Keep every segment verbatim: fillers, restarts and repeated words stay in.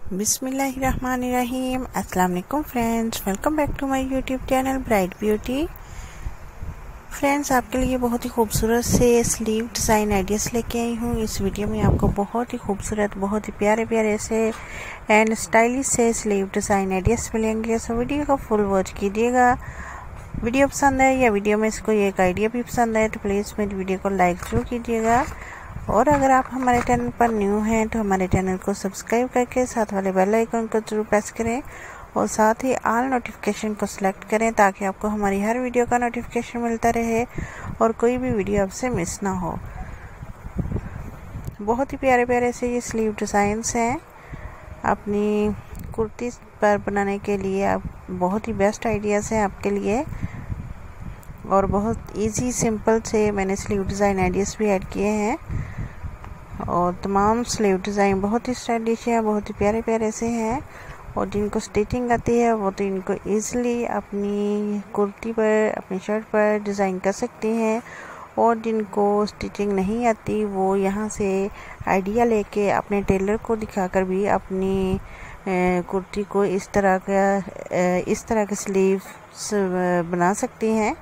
बिस्मिल्लाहिर्रहमानिर्रहीम। अस्सलाम वालेकुम friends, welcome back to my YouTube channel bright beauty. Friends, आपके लिए बहुत ही खूबसूरत से स्लीव डिज़ाइन आइडियाज़ लेके आई हूँ। इस वीडियो में आपको बहुत ही खूबसूरत, बहुत ही प्यारे प्यारे से एंड स्टाइलिश से स्लीव डिज़ाइन आइडियाज़ मिलेंगे। सो वीडियो को फुल वॉच कीजिएगा। वीडियो पसंद आए या वीडियो में से कोई एक आइडिया भी पसंद आए तो प्लीज़ मेरी वीडियो को लाइक जरूर कीजिएगा। और अगर आप हमारे चैनल पर न्यू हैं तो हमारे चैनल को सब्सक्राइब करके साथ वाले बेल आइकन को जरूर प्रेस करें और साथ ही ऑल नोटिफिकेशन को सिलेक्ट करें ताकि आपको हमारी हर वीडियो का नोटिफिकेशन मिलता रहे और कोई भी वीडियो आपसे मिस ना हो। बहुत ही प्यारे प्यारे से ये स्लीव डिज़ाइंस हैं। अपनी कुर्ती पर बनाने के लिए आप बहुत ही बेस्ट आइडियाज़ हैं आपके लिए और बहुत इजी सिंपल से मैंने स्लीव डिज़ाइन आइडियाज़ भी ऐड किए हैं और तमाम स्लीव डिज़ाइन बहुत ही स्टाइलिश है, बहुत ही प्यारे प्यारे से हैं और जिनको स्टिचिंग आती है वो तो इनको ईज़िली अपनी कुर्ती पर, अपनी शर्ट पर डिज़ाइन कर सकती हैं और जिनको स्टिचिंग नहीं आती वो यहाँ से आइडिया लेके अपने टेलर को दिखाकर भी अपनी कुर्ती को इस तरह का इस तरह के स्लीव्स बना सकती हैं।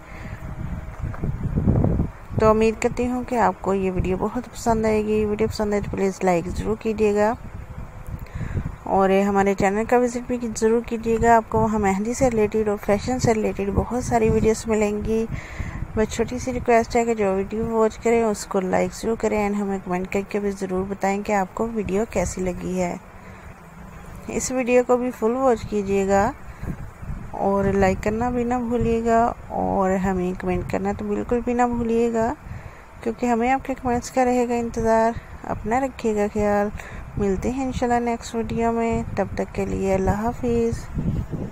तो उम्मीद करती हूँ कि आपको ये वीडियो बहुत पसंद आएगी। वीडियो पसंद आए तो प्लीज़ लाइक ज़रूर कीजिएगा और हमारे चैनल का विज़िट भी ज़रूर कीजिएगा। आपको वहाँ मेहंदी से रिलेटेड और फैशन से रिलेटेड बहुत सारी वीडियोस मिलेंगी। बस छोटी सी रिक्वेस्ट है कि जो वीडियो वॉच करें उसको लाइक ज़रूर करें एंड हमें कमेंट करके भी ज़रूर बताएं कि आपको वीडियो कैसी लगी है। इस वीडियो को भी फुल वॉच कीजिएगा और लाइक करना भी ना भूलिएगा और हमें कमेंट करना तो बिल्कुल भी ना भूलिएगा क्योंकि हमें आपके कमेंट्स का रहेगा इंतज़ार। अपना रखिएगा ख्याल। मिलते हैं इंशाल्लाह नेक्स्ट वीडियो में। तब तक के लिए अल्लाह हाफिज़।